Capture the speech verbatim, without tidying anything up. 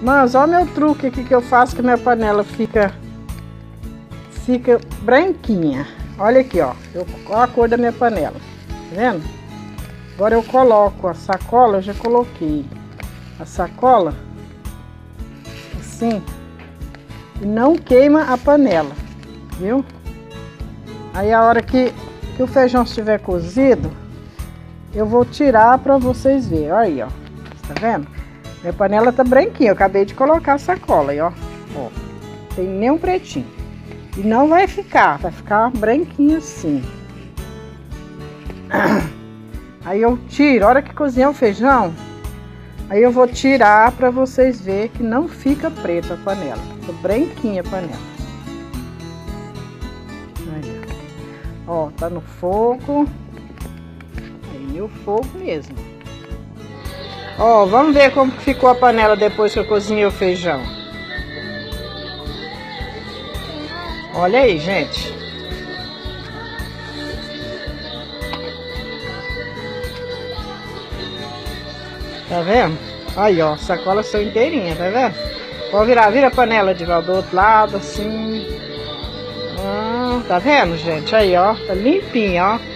Mas olha o meu truque aqui que eu faço, que minha panela fica fica branquinha. Olha aqui, ó, eu, ó a cor da minha panela, tá vendo? Agora eu coloco a sacola, eu já coloquei a sacola assim, e não queima a panela, viu? Aí a hora que, que o feijão estiver cozido, eu vou tirar para vocês verem. Olha aí, ó, tá vendo? Minha panela tá branquinha, eu acabei de colocar a sacola aí, ó, ó, tem nem um pretinho. E não vai ficar, vai ficar branquinho assim. Aí eu tiro, a hora que cozinhar o feijão, aí eu vou tirar para vocês verem que não fica preta a panela, fica branquinha a panela. Aí, ó, tá no fogo, aí o fogo mesmo. Ó, vamos ver como que ficou a panela depois que eu cozinhei o feijão. Olha aí, gente. Tá vendo? Aí, ó, sacola são inteirinha, tá vendo? Pode virar, vira a panela de volta do outro lado, assim. Ah, tá vendo, gente? Aí, ó, tá limpinha, ó.